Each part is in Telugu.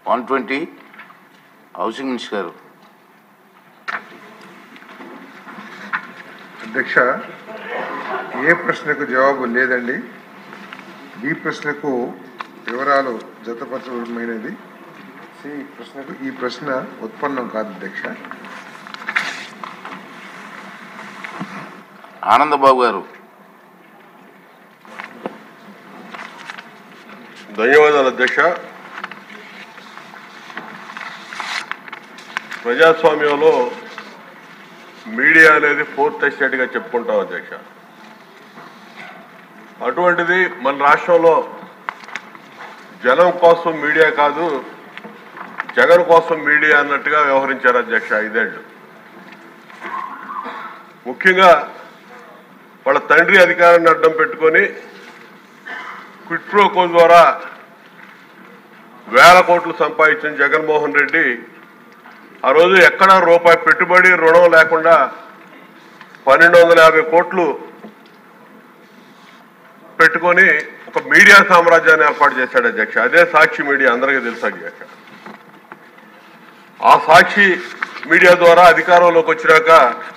120 హౌసింగ్ మినిస్టర్ గారు. అధ్యక్ష, ఏ ప్రశ్నకు జవాబు లేదండి. ఈ ప్రశ్నకు వివరాలు జతపరచమైనది. ఈ ప్రశ్న ఉత్పన్నం కాదు అధ్యక్ష. ఆనందబాబు గారు. ధన్యవాదాలు అధ్యక్ష. ప్రజాస్వామ్యంలో మీడియా అనేది ఫోర్త్ ఎస్టేట్గా చెప్పుకుంటాం అధ్యక్ష. అటువంటిది మన రాష్ట్రంలో జనం కోసం మీడియా కాదు, జగన్ కోసం మీడియా అన్నట్టుగా వ్యవహరించారు అధ్యక్ష 5 ఏళ్ళు. ముఖ్యంగా వాళ్ళ తండ్రి అధికారాన్ని అడ్డం పెట్టుకొని క్విట్ ప్రో కో ద్వారా వేల కోట్లు సంపాదించిన జగన్మోహన్ రెడ్డి ఆ రోజు ఎక్కడా రూపాయి పెట్టుబడి రుణం లేకుండా 1250 కోట్లు పెట్టుకొని ఒక మీడియా సామ్రాజ్యాన్ని ఏర్పాటు చేశాడు అధ్యక్ష. అదే సాక్షి మీడియా, అందరికీ తెలుసు అధ్యక్ష. ఆ సాక్షి మీడియా ద్వారా అధికారంలోకి వచ్చినాక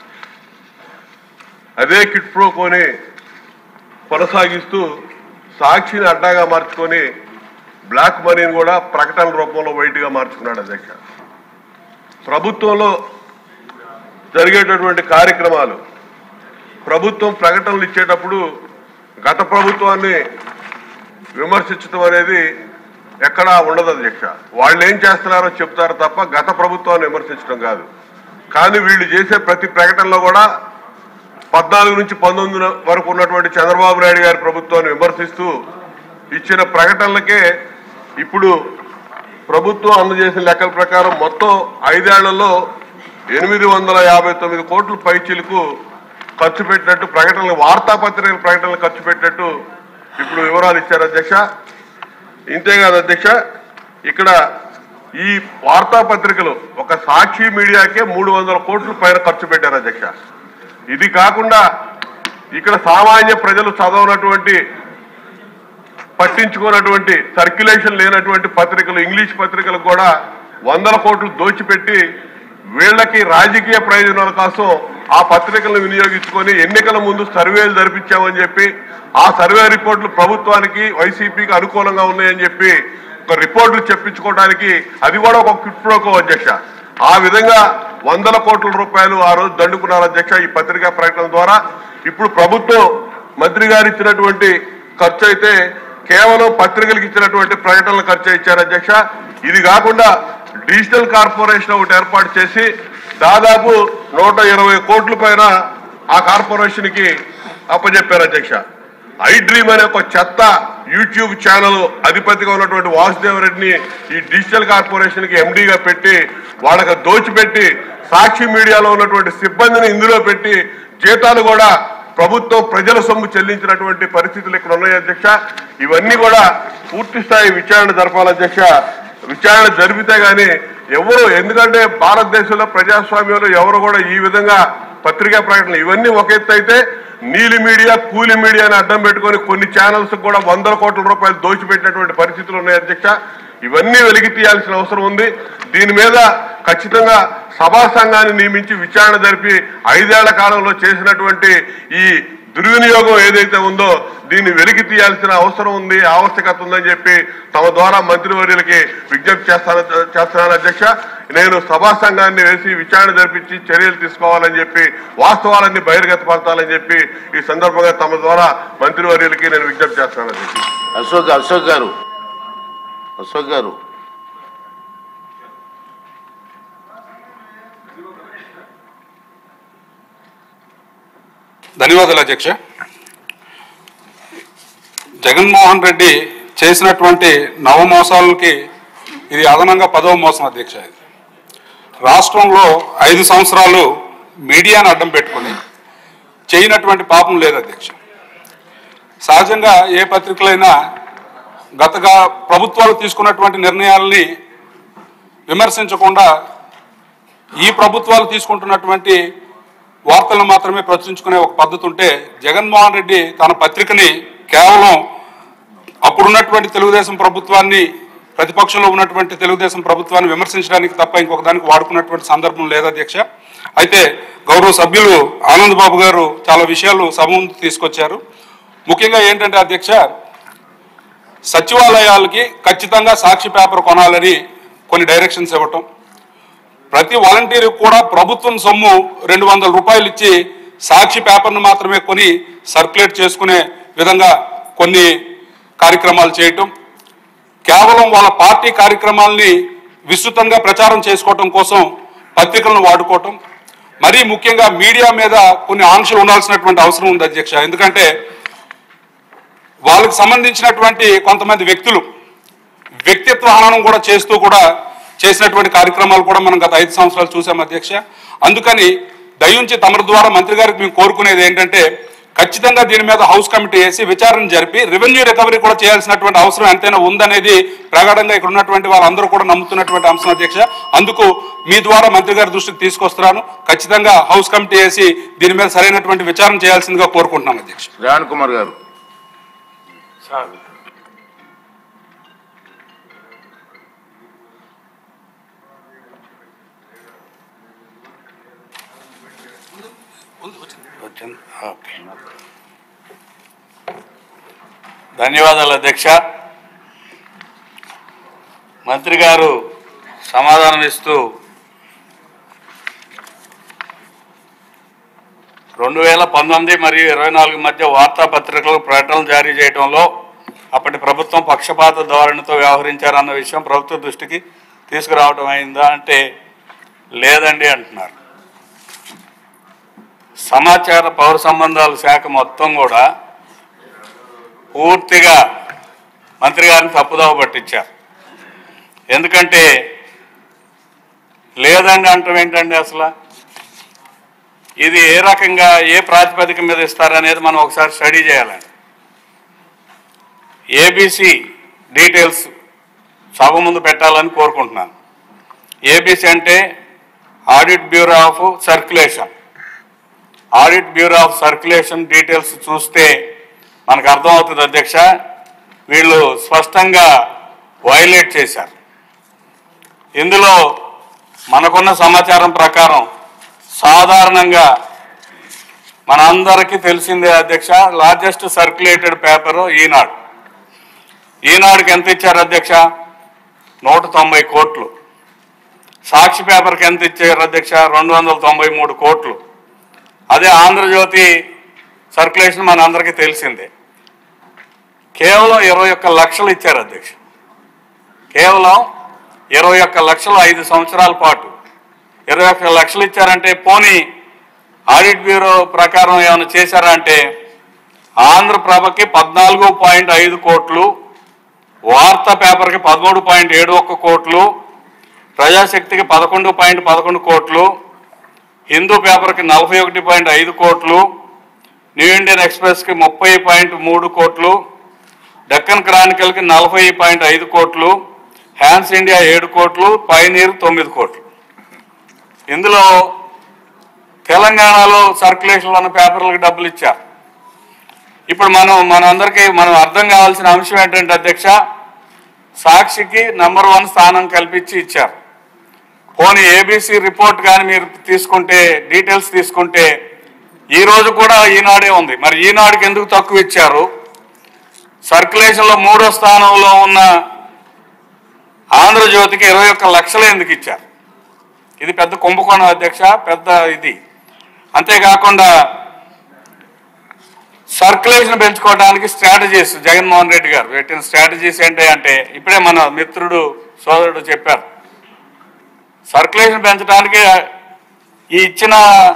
అదే కిట్ ప్రో కోని కొనసాగిస్తూ సాక్షిని అడ్డాగా మార్చుకొని బ్లాక్ మనీని కూడా ప్రకటనల రూపంలో వైట్గా మార్చుకున్నాడు అధ్యక్ష. ప్రభుత్వంలో జరిగేటటువంటి కార్యక్రమాలు, ప్రభుత్వం ప్రకటనలు ఇచ్చేటప్పుడు గత ప్రభుత్వాన్ని విమర్శించడం అనేది ఎక్కడా ఉండదు అధ్యక్ష. వాళ్ళు ఏం చేస్తున్నారో చెప్తారు తప్ప గత ప్రభుత్వాన్ని విమర్శించడం కాదు. కానీ వీళ్ళు చేసే ప్రతి ప్రకటనలో కూడా 14 నుంచి 19 వరకు ఉన్నటువంటి చంద్రబాబు నాయుడు గారి ప్రభుత్వాన్ని విమర్శిస్తూ ఇచ్చిన ప్రకటనలకే ఇప్పుడు ప్రభుత్వం అందజేసిన లెక్కల ప్రకారం మొత్తం 5 ఏళ్లలో 859 కోట్ల పైచీలకు ఖర్చు పెట్టినట్టు ప్రకటనలు, వార్తాపత్రికల ప్రకటనలు ఖర్చు పెట్టినట్టు ఇప్పుడు వివరాలు ఇచ్చారు అధ్యక్ష. ఇంతేకాదు అధ్యక్ష, ఇక్కడ ఈ వార్తాపత్రికలు ఒక సాక్షి మీడియాకే 300 కోట్ల పైన ఖర్చు పెట్టారు అధ్యక్ష. ఇది కాకుండా ఇక్కడ సామాన్య ప్రజలు చదవనటువంటి, పట్టించుకున్నటువంటి, సర్క్యులేషన్ లేనటువంటి పత్రికలు, ఇంగ్లీష్ పత్రికలకు కూడా 100 కోట్లు దోచిపెట్టి వీళ్ళకి రాజకీయ ప్రయోజనాల కోసం ఆ పత్రికలను వినియోగించుకొని ఎన్నికల ముందు సర్వేలు జరిపించామని చెప్పి, ఆ సర్వే రిపోర్టులు ప్రభుత్వానికి, వైసీపీకి అనుకూలంగా ఉన్నాయని చెప్పి ఒక రిపోర్టులు చెప్పించుకోవడానికి అది కూడా ఒక క్విట్ ప్రో కో అధ్యక్ష. ఆ విధంగా 100 కోట్ల రూపాయలు ఆ రోజు దండుకున్నారు అధ్యక్ష ఈ పత్రికా ప్రకటన ద్వారా. ఇప్పుడు ప్రభుత్వం మంత్రి గారు ఇచ్చినటువంటి ఖర్చు అయితే కేవలం పత్రికలకు ఇచ్చినటువంటి ప్రకటనల ఖర్చు ఇచ్చారు అధ్యక్ష. ఇది కాకుండా డిజిటల్ కార్పొరేషన్ ఒకటి ఏర్పాటు చేసి దాదాపు 120 కోట్ల పైన ఆ కార్పొరేషన్ కి అప్పచెప్పారు అధ్యక్ష. ఐ డ్రీమ్ అనే ఒక చెత్త యూట్యూబ్ ఛానల్ అధిపతిగా ఉన్నటువంటి వాసుదేవ్ రెడ్డిని ఈ డిజిటల్ కార్పొరేషన్ కి ఎండీగా పెట్టి వాళ్ళకి దోచిపెట్టి సాక్షి మీడియాలో ఉన్నటువంటి సిబ్బందిని ఇందులో పెట్టి జీతాలు కూడా ప్రభుత్వం ప్రజల సొమ్ము చెల్లించినటువంటి పరిస్థితులు ఇక్కడ ఉన్నాయి అధ్యక్ష. ఇవన్నీ కూడా పూర్తి స్థాయి విచారణ జరపాలి అధ్యక్ష. విచారణ జరిపితే గానీ ఎవరు, ఎందుకంటే భారతదేశంలో ప్రజాస్వామ్యంలో ఎవరు కూడా ఈ విధంగా పత్రికా ప్రకటనలు ఇవన్నీ ఒక ఎత్తు అయితే, నీలి మీడియా, కూలి మీడియాని అడ్డం పెట్టుకొని కొన్ని ఛానల్స్ కూడా 100 కోట్ల రూపాయలు దోచిపెట్టినటువంటి పరిస్థితులు ఉన్నాయి అధ్యక్ష. ఇవన్నీ వెలికి తీయాల్సిన అవసరం ఉంది. దీని మీద ఖచ్చితంగా సభా సంఘాన్ని నియమించి విచారణ జరిపి 5 ఏళ్ల కాలంలో చేసినటువంటి ఈ దుర్వినియోగం ఏదైతే ఉందో దీన్ని వెలికి తీయాల్సిన అవసరం ఉంది, ఆవశ్యకత ఉందని చెప్పి తమ ద్వారా మంత్రివర్యులకి విజ్ఞప్తి చేస్తున్నాను అధ్యక్ష. నేను సభా సంఘాన్ని వేసి విచారణ జరిపించి చర్యలు తీసుకోవాలని చెప్పి, వాస్తవాలన్నీ బహిర్గతపరచాలని చెప్పి ఈ సందర్భంగా తమ ద్వారా మంత్రివర్యులకి నేను విజ్ఞప్తి చేస్తున్నాను అధ్యక్ష. అశోక్ గారు. ధన్యవాదాలు అధ్యక్ష. జగన్మోహన్ రెడ్డి చేసినటువంటి నవమోసాలకి ఇది అదనంగా 10వ మోసం అధ్యక్ష. ఇది రాష్ట్రంలో 5 సంవత్సరాలు మీడియాను అడ్డం పెట్టుకొని చేయనటువంటి పాపం లేదు అధ్యక్ష. సహజంగా ఏ పత్రికలైనా గతగా ప్రభుత్వాలు తీసుకున్నటువంటి నిర్ణయాలని విమర్శించకుండా ఈ ప్రభుత్వాలు తీసుకుంటున్నటువంటి వార్తలను మాత్రమే ప్రచురించుకునే ఒక పద్ధతి ఉంటే, జగన్మోహన్ రెడ్డి తన పత్రికని కేవలం అప్పుడున్నటువంటి తెలుగుదేశం ప్రభుత్వాన్ని ప్రతిపక్షంలో ఉన్నటువంటి తెలుగుదేశం ప్రభుత్వాన్ని విమర్శించడానికి తప్ప ఇంకొక దానికి వాడుకున్నటువంటి సందర్భం లేదు అధ్యక్ష. అయితే గౌరవ సభ్యులు ఆనంద్ బాబు గారు చాలా విషయాలు సభ ముందు తీసుకొచ్చారు. ముఖ్యంగా ఏంటంటే అధ్యక్ష, సచివాలయాలకి ఖచ్చితంగా సాక్షి పేపర్ కొనాలని కొన్ని డైరెక్షన్స్ ఇవ్వటం, ప్రతి వాలంటీర్కి కూడా ప్రభుత్వం సొమ్ము 200 రూపాయలు ఇచ్చి సాక్షి పేపర్ను మాత్రమే కొని సర్క్యులేట్ చేసుకునే విధంగా కొన్ని కార్యక్రమాలు చేయటం, కేవలం వాళ్ళ పార్టీ కార్యక్రమాలని విస్తృతంగా ప్రచారం చేసుకోవటం కోసం పత్రికలను వాడుకోవటం, మరీ ముఖ్యంగా మీడియా మీద కొన్ని ఆంక్షలు ఉండాల్సినటువంటి అవసరం ఉంది అధ్యక్ష. ఎందుకంటే వాళ్ళకి సంబంధించినటువంటి కొంతమంది వ్యక్తులు వ్యక్తిత్వ హననం కూడా చేస్తూ కూడా చేసినటువంటి కార్యక్రమాలు కూడా మనం గత 5 సంవత్సరాలు చూసాం అధ్యక్ష. అందుకని దయించి తమరి ద్వారా మంత్రి గారికి మేము కోరుకునేది ఏంటంటే, ఖచ్చితంగా దీని మీద హౌస్ కమిటీ వేసి విచారణ జరిపి రెవెన్యూ రికవరీ కూడా చేయాల్సినటువంటి అవసరం ఎంతైనా ఉందనేది ప్రగాఢంగా ఇక్కడ ఉన్నటువంటి వాళ్ళందరూ కూడా నమ్ముతున్నటువంటి అంశం అధ్యక్ష. అందుకు మీ ద్వారా మంత్రి గారి దృష్టికి తీసుకొస్తున్నాను. ఖచ్చితంగా హౌస్ కమిటీ వేసి దీని మీద సరైనటువంటి విచారణ చేయాల్సిందిగా కోరుకుంటున్నాను అధ్యక్ష. శ్రావణ్ కుమార్ గారు. ధన్యవాదాలు అధ్యక్ష. మంత్రి గారు సమాధానం ఇస్తూ 2019 మరియు 24 మధ్య వార్తాపత్రికలకు ప్రకటనలు జారీ చేయడంలో అప్పటి ప్రభుత్వం పక్షపాత ధోరణితో వ్యవహరించారన్న విషయం ప్రభుత్వ దృష్టికి తీసుకురావడం అయిందా అంటే లేదండి అంటున్నారు. సమాచార పౌర సంబంధాల శాఖ మొత్తం కూడా పూర్తిగా మంత్రి గారిని తప్పుదోవ పట్టించారు. ఎందుకంటే లేదండి అంటాం ఏంటండి, అసలు ఇది ఏ రకంగా ఏ ప్రాతిపదిక మీద ఇస్తారనేది మనం ఒకసారి స్టడీ చేయాలండి. ఏబీసీ డీటెయిల్స్ సభ ముందు పెట్టాలని కోరుకుంటున్నాను. ఏబీసీ అంటే audit bureau of circulation. Audit bureau of circulation details చూస్తే మనకు అర్థమవుతుంది అధ్యక్ష, వీళ్ళు స్పష్టంగా వైలేట్ చేశారు. ఇందులో మనకున్న సమాచారం ప్రకారం సాధారణంగా మనందరికీ తెలిసిందే అధ్యక్ష, లార్జెస్ట్ సర్క్యులేటెడ్ పేపరు ఈనాడు. ఈనాడుకి ఎంత ఇచ్చారు అధ్యక్ష? 190 కోట్లు. సాక్షి పేపర్కి ఎంత ఇచ్చారు అధ్యక్ష? 293 కోట్లు. అదే ఆంధ్రజ్యోతి సర్క్యులేషన్ మన అందరికీ తెలిసిందే, కేవలం 21 లక్షలు ఇచ్చారు అధ్యక్ష. కేవలం 21 లక్షలు 5 సంవత్సరాల పాటు 21 లక్షలు ఇచ్చారంటే పోనీ ఆడిట్ బ్యూరో ప్రకారం ఏమైనా చేశారా అంటే ఆంధ్రప్రభకి 14.5 కోట్లు, వార్తా పేపర్కి 13.71 కోట్లు, ప్రజాశక్తికి 11.11 కోట్లు, హిందూ పేపర్కి 41.5 కోట్లు, న్యూ ఇండియన్ ఎక్స్ప్రెస్కి 30.3 కోట్లు, డెక్కన్ క్రానికల్కి 40.5 కోట్లు, హ్యాన్స్ ఇండియా 7 కోట్లు, పైనీర్ 9 కోట్లు. ఇందులో తెలంగాణలో సర్క్యులేషన్లో ఉన్న పేపర్లకు డబ్బులు ఇచ్చారు. ఇప్పుడు మనందరికీ అర్థం కావాల్సిన అంశం ఏంటంటే అధ్యక్ష, సాక్షికి నంబర్ 1 స్థానం కల్పించి ఇచ్చారు. పోనీ ఏబీసీ రిపోర్ట్ కానీ మీరు తీసుకుంటే, డీటెయిల్స్ తీసుకుంటే ఈరోజు కూడా ఈనాడే ఉంది. మరి ఈనాడుకి ఎందుకు తక్కువ ఇచ్చారు? సర్క్యులేషన్లో 3వ స్థానంలో ఉన్న ఆంధ్రజ్యోతికి 21 లక్షలు ఎందుకు ఇచ్చారు? ఇది పెద్ద కుంభకోణం అధ్యక్ష, పెద్ద ఇది. అంతేకాకుండా సర్క్యులేషన్ పెంచుకోవడానికి స్ట్రాటజీస్ జగన్మోహన్ రెడ్డి గారు పెట్టిన స్ట్రాటజీస్ ఏంటంటే ఇప్పుడే మన మిత్రుడు సోదరుడు చెప్పారు. సర్క్యులేషన్ పెంచడానికి ఈ ఇచ్చిన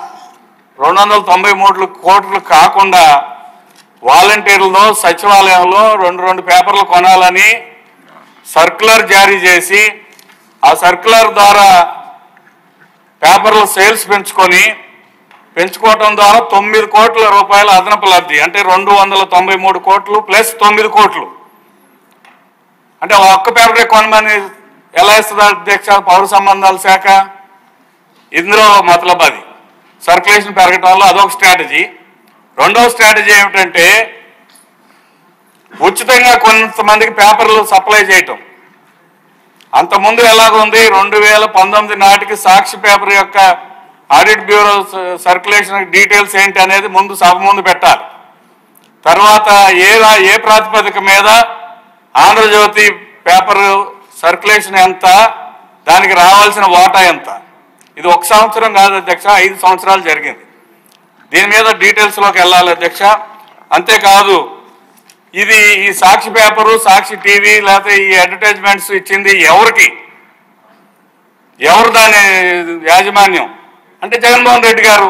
293 కోట్లు కాకుండా వాలంటీర్లతో సచివాలయంలో 2 పేపర్లు కొనాలని సర్క్యులర్ జారీ చేసి ఆ సర్క్యులర్ ద్వారా పేపర్ల సేల్స్ పెంచుకోవటం ద్వారా 9 కోట్ల రూపాయల అదనపు లబ్ధి, అంటే 293 కోట్లు ప్లస్ 9 కోట్లు. అంటే ఒక్క పేపరే కొనమని ఎలా ఇస్తుంది అధ్యక్ష పౌర సంబంధాల శాఖ? ఇందులో మతలబ్ అది సర్క్యులేషన్ పెరగటంలో అదొక స్ట్రాటజీ. రెండవ స్ట్రాటజీ ఏమిటంటే ఉచితంగా కొంతమందికి పేపర్లు సప్లై చేయటం. అంతకుముందు ఎలాగుంది 2019 నాటికి సాక్షి పేపర్ యొక్క ఆడిట్ బ్యూరో సర్క్యులేషన్ డీటెయిల్స్ ఏంటి అనేది ముందు సభ ముందు పెట్టాలి. తర్వాత ఏ ప్రాతిపదిక మీద ఆంధ్రజ్యోతి పేపర్ సర్క్యులేషన్ ఎంత, దానికి రావాల్సిన వాటా ఎంత. ఇది 1 సంవత్సరం కాదు అధ్యక్ష, 5 సంవత్సరాలు జరిగింది. దీని మీద డీటెయిల్స్లోకి వెళ్ళాలి అధ్యక్ష. అంతేకాదు ఇది ఈ సాక్షి పేపరు, సాక్షి టీవీ లేకపోతే ఈ అడ్వర్టైజ్మెంట్స్ ఇచ్చింది ఎవరికి, ఎవరు దాని యాజమాన్యం అంటే జగన్మోహన్ రెడ్డి గారు,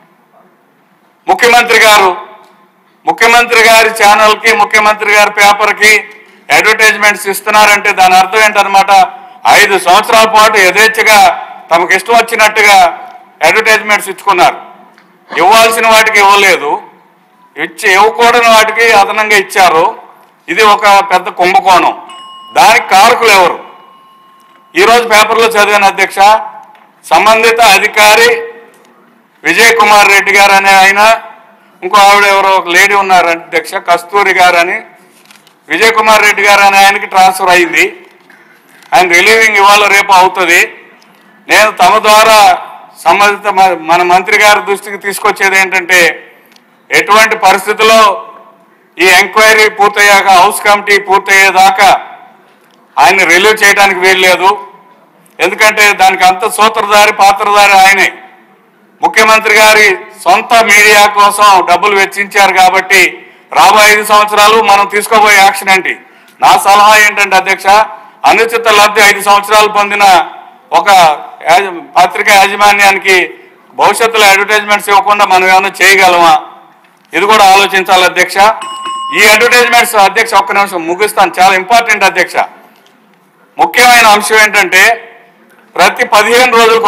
ముఖ్యమంత్రి గారి ఛానల్కి, ముఖ్యమంత్రి గారి పేపర్కి అడ్వర్టైజ్మెంట్స్ ఇస్తున్నారంటే దాని అర్థం ఏంటనమాట, 5 సంవత్సరాల పాటు యథేచ్ఛగా తమకు ఇష్టం వచ్చినట్టుగా అడ్వర్టైజ్మెంట్స్ ఇచ్చుకున్నారు. ఇవ్వాల్సిన వాటికి ఇవ్వలేదు, ఇవ్వకూడని వాటికి అదనంగా ఇచ్చారు. ఇది ఒక పెద్ద కుంభకోణం. దానికి కారకులు ఎవరు? ఈరోజు పేపర్లో చదివాను అధ్యక్ష, సంబంధిత అధికారి విజయ్ కుమార్ రెడ్డి గారు అనే ఆయన, ఇంకో ఆవిడ ఎవరో ఒక లేడీ ఉన్నారు అధ్యక్ష, కస్తూరి గారు అని, విజయ్ కుమార్ రెడ్డి గారు అనే ఆయనకి ట్రాన్స్ఫర్ అయింది. ఆయన రిలీవింగ్ ఇవాళ రేపు అవుతుంది. నేను తమ ద్వారా సంబంధిత మన మంత్రి గారి దృష్టికి తీసుకొచ్చేది ఏంటంటే, ఎటువంటి పరిస్థితుల్లో ఈ ఎంక్వైరీ పూర్తయ్యాక, హౌస్ కమిటీ పూర్తయ్యేదాకా ఆయన రిలీవ్ చేయడానికి వీల్లేదు. ఎందుకంటే దానికి అంత సూత్రధారి, పాత్రధారి ఆయనే. ముఖ్యమంత్రి గారి సొంత మీడియా కోసం డబ్బులు వెచ్చించారు కాబట్టి రాబోయే 5 సంవత్సరాలు మనం తీసుకోబోయే యాక్షన్ ఏంటి? నా సలహా ఏంటంటే అధ్యక్ష, అనుచిత లబ్ధి 5 సంవత్సరాలు పొందిన ఒక పత్రికా యాజమాన్యానికి భవిష్యత్తులో అడ్వర్టైజ్మెంట్స్ ఇవ్వకుండా మనం ఏమైనా చేయగలమా? ఇది కూడా ఆలోచించాలి అధ్యక్ష. ఈ అడ్వర్టైజ్మెంట్స్ అధ్యక్ష, ఒక్క నిమిషం ముగిస్తాను, చాలా ఇంపార్టెంట్ అధ్యక్ష. ముఖ్యమైన అంశం ఏంటంటే ప్రతి 15 రోజులకు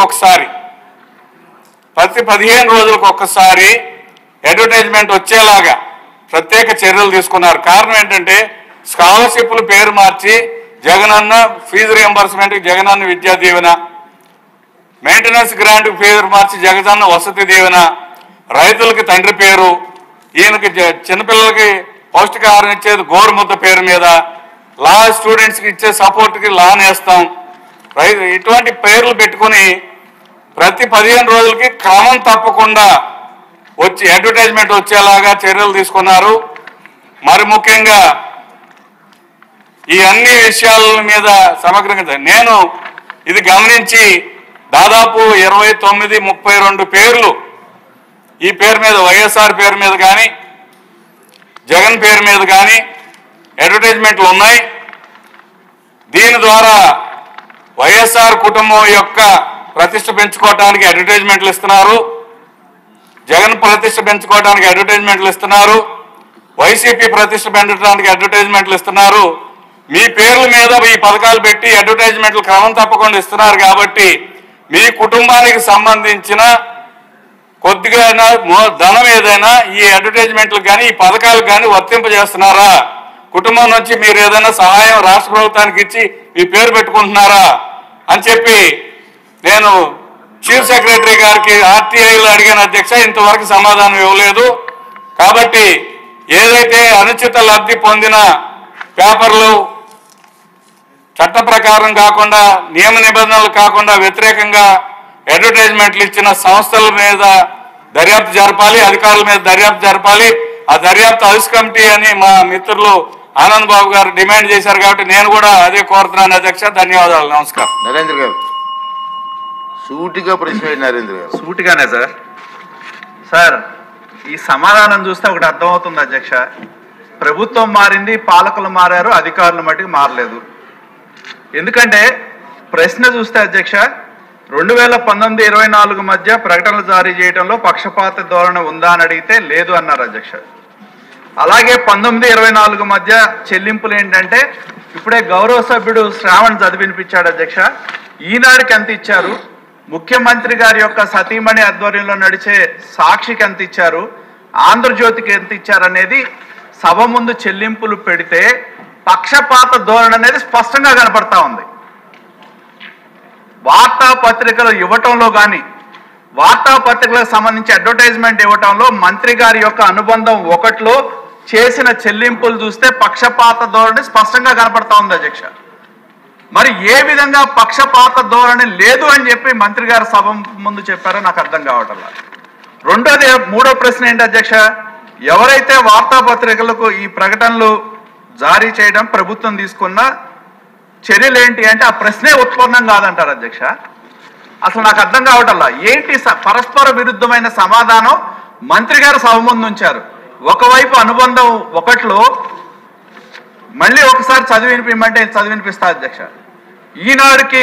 ఒకసారి అడ్వర్టైజ్మెంట్ వచ్చేలాగా ప్రత్యేక చర్యలు తీసుకున్నారు. కారణం ఏంటంటే స్కాలర్షిప్లు పేరు మార్చి జగనన్న ఫీజు రియంబర్స్మెంట్కి జగనన్న విద్యా దీవెన, మెయింటెనెన్స్ గ్రాంట్ పేరు మార్చి జగనన్న వసతి దీవెన, రైతులకి తండ్రి పేరు, ఈయనకి చిన్నపిల్లలకి పౌష్టికాహారం ఇచ్చేది గోరుముద్ద పేరు మీద, లా స్టూడెంట్స్కి ఇచ్చే సపోర్ట్కి లా నేస్తాం, ఇటువంటి పేర్లు పెట్టుకుని ప్రతి 15 రోజులకి క్రమం తప్పకుండా వచ్చి అడ్వర్టైజ్మెంట్ వచ్చేలాగా చర్యలు తీసుకున్నారు. మరి ముఖ్యంగా ఈ అన్ని విషయాల మీద సమగ్రంగా నేను ఇది గమనించి దాదాపు 29-32 పేర్లు ఈ పేరు మీద, వైఎస్ఆర్ పేరు మీద కానీ జగన్ పేరు మీద కానీ అడ్వర్టైజ్మెంట్లు ఉన్నాయి. దీని ద్వారా వైఎస్ఆర్ కుటుంబం యొక్క ప్రతిష్ట పెంచుకోవడానికి అడ్వర్టైజ్మెంట్లు ఇస్తున్నారు, జగన్ ప్రతిష్ట పెంచుకోవడానికి అడ్వర్టైజ్మెంట్లు ఇస్తున్నారు, వైసీపీ ప్రతిష్ట పెంచడానికి అడ్వర్టైజ్మెంట్లు ఇస్తున్నారు. మీ పేర్ల మీద ఈ పథకాలు పెట్టి అడ్వర్టైజ్మెంట్లు క్రమం తప్పకుండా ఇస్తున్నారు కాబట్టి మీ కుటుంబానికి సంబంధించిన కొద్దిగా ధనం ఏదైనా ఈ అడ్వర్టైజ్మెంట్లకు కానీ ఈ పథకాలకు కానీ వర్తింపజేస్తున్నారా? కుటుంబం నుంచి మీరు ఏదైనా సహాయం రాష్ట్ర ప్రభుత్వానికి ఇచ్చి మీ పేరు పెట్టుకుంటున్నారా అని చెప్పి నేను చీఫ్ సెక్రటరీ గారికి ఆర్టీఐలో అడిగిన అధ్యక్ష, ఇంతవరకు సమాధానం ఇవ్వలేదు. కాబట్టి ఏదైతే అనుచిత లబ్ధి పొందిన పేపర్లు చట్ట ప్రకారం కాకుండా, నియమ నిబంధనలు కాకుండా వ్యతిరేకంగా అడ్వర్టైజ్మెంట్లు ఇచ్చిన సంస్థల మీద దర్యాప్తు జరపాలి, అధికారుల మీద దర్యాప్తు జరపాలి. ఆ దర్యాప్తు హౌస్ కమిటీ అని మా మిత్రులు ఆనంద్ బాబు గారు డిమాండ్ చేశారు కాబట్టి నేను కూడా అదే కోరుతున్నాను అధ్యక్ష. ధన్యవాదాలు, నమస్కారం. నరేంద్ర గారు సూటిగా ప్రశ్న నరేంద్ర గారు. సూటిగానే సార్ ఈ సమాధానం చూస్తే ఒకటి అర్థమవుతుంది అధ్యక్ష, ప్రభుత్వం మారింది, పాలకులు మారారు, అధికారులు మటుకు మారలేదు. ఎందుకంటే ప్రశ్న చూస్తే అధ్యక్ష 2019-24 మధ్య ప్రకటనలు జారీ చేయడంలో పక్షపాత ధోరణి ఉందా అని అడిగితే లేదు అన్నారు అధ్యక్ష. అలాగే 19-24 మధ్య చెల్లింపులు ఏంటంటే ఇప్పుడే గౌరవ సభ్యుడు శ్రావణ్ చదివినిపించాడు అధ్యక్ష. ఈనాడుకి ఎంత ఇచ్చారు, ముఖ్యమంత్రి గారి యొక్క సతీమణి ఆధ్వర్యంలో నడిచే సాక్షికి ఎంత ఇచ్చారు, ఆంధ్రజ్యోతికి ఎంత ఇచ్చారు అనేది సభ ముందు చెల్లింపులు పెడితే పక్షపాత ధోరణి అనేది స్పష్టంగా కనపడతా ఉంది. వార్తాపత్రికలు ఇవ్వటంలో కానీ, వార్తాపత్రికలకు సంబంధించి అడ్వర్టైజ్మెంట్ ఇవ్వటంలో మంత్రి గారి యొక్క అనుబంధం 1లో చేసిన చెల్లింపులు చూస్తే పక్షపాత ధోరణి స్పష్టంగా కనపడతా ఉంది అధ్యక్ష. మరి ఏ విధంగా పక్షపాత ధోరణి లేదు అని చెప్పి మంత్రి గారు సభ ముందు చెప్పారో నాకు అర్థం కావటంలా. మూడో ప్రశ్న ఏంటి అధ్యక్ష, ఎవరైతే వార్తాపత్రికలకు ఈ ప్రకటనలు జారీ చేయడం ప్రభుత్వం తీసుకున్న చర్యలు ఏంటి అంటే ఆ ప్రశ్నే ఉత్పన్నం కాదంటారు అధ్యక్ష. అసలు నాకు అర్థం కావటంలా ఏంటి పరస్పర విరుద్ధమైన సమాధానం మంత్రి గారు సభ ముందు ఉంచారు. ఒకవైపు అనుబంధం ఒకట్లో మళ్ళీ ఒకసారి చదివినిపిమంటే చదివినిపిస్తా అధ్యక్ష. ఈనాడుకి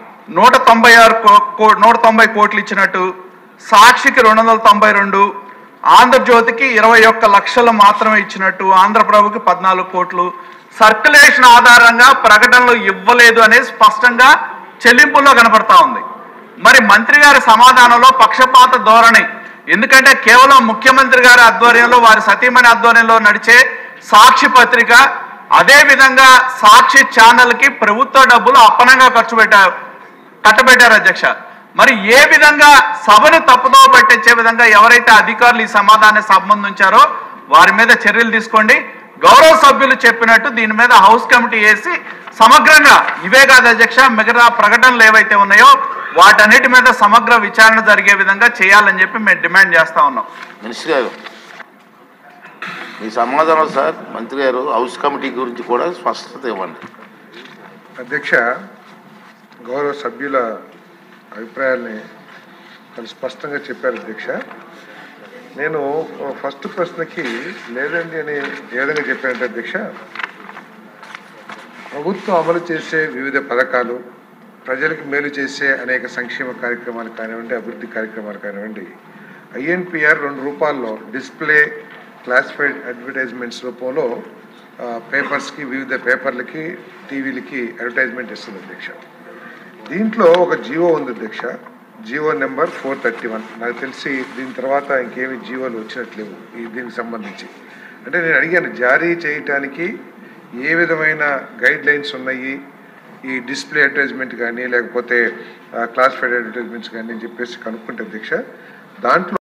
190 కోట్లు ఇచ్చినట్టు, సాక్షికి 292, ఆంధ్రజ్యోతికి 21 లక్షలు మాత్రమే ఇచ్చినట్టు, ఆంధ్రప్రభకి 14 కోట్లు, సర్క్యులేషన్ ఆధారంగా ప్రకటనలు ఇవ్వలేదు అనేది స్పష్టంగా చెల్లింపుల్లో కనపడతా ఉంది. మరి మంత్రి గారి సమాధానంలో పక్షపాత ధోరణి, ఎందుకంటే కేవలం ముఖ్యమంత్రి గారి ఆధ్వర్యంలో వారి సతీమణి ఆధ్వర్యంలో నడిచే సాక్షి పత్రిక, అదే విధంగా సాక్షి ఛానల్కి ప్రభుత్వ డబ్బులు అప్పనంగా కట్టబెట్టారు అధ్యక్ష. మరి ఏ విధంగా సభను తప్పుదో పట్టించే విధంగా ఎవరైతే అధికారులు ఈ సమాధానాన్ని సంబంధించారో వారి మీద చర్యలు తీసుకోండి. గౌరవ సభ్యులు చెప్పినట్టు దీని మీద హౌస్ కమిటీ వేసి సమగ్రంగా, ఇవే కాదు అధ్యక్ష, మిగతా ప్రకటనలు ఏవైతే ఉన్నాయో వాటన్నిటి మీద సమగ్ర విచారణ జరిగే విధంగా చేయాలని చెప్పి మేము డిమాండ్ చేస్తా ఉన్నాం. మినిస్టర్ గారు మీ సమాధానం సార్, మంత్రి గారు హౌస్ కమిటీ గురించి కూడా స్పష్టత ఇవ్వండి. అధ్యక్ష, గౌరవ సభ్యుల అభిప్రాయాల్ని వాళ్ళు స్పష్టంగా చెప్పారు అధ్యక్ష. నేను ఫస్ట్ ప్రశ్నకి లేదండి అని ఏ విధంగా చెప్పానంటే అధ్యక్ష, ప్రభుత్వం అమలు చేసే వివిధ పథకాలు, ప్రజలకు మేలు చేసే అనేక సంక్షేమ కార్యక్రమాలు కానివ్వండి, అభివృద్ధి కార్యక్రమాలు కానివ్వండి, INPR ₹2 డిస్ప్లే క్లాసిఫైడ్ అడ్వర్టైజ్మెంట్స్ రూపంలో పేపర్స్కి, వివిధ పేపర్లకి, టీవీలకి అడ్వర్టైజ్మెంట్ ఇస్తుంది అధ్యక్ష. దీంట్లో ఒక జీవో ఉంది అధ్యక్ష, జీవో నెంబర్ 431. నాకు తెలిసి దీని తర్వాత ఇంకేమి జీవోలు వచ్చినట్లేవు దీనికి సంబంధించి. అంటే నేను అడిగాను, జారీ చేయటానికి ఏ విధమైన గైడ్ లైన్స్ ఉన్నాయి ఈ డిస్ప్లే అడ్వర్టైజ్మెంట్ కానీ లేకపోతే క్లాసిఫైడ్ అడ్వర్టైజ్మెంట్స్ కానీ అని చెప్పేసి కనుక్కుంటే అధ్యక్ష, దాంట్లో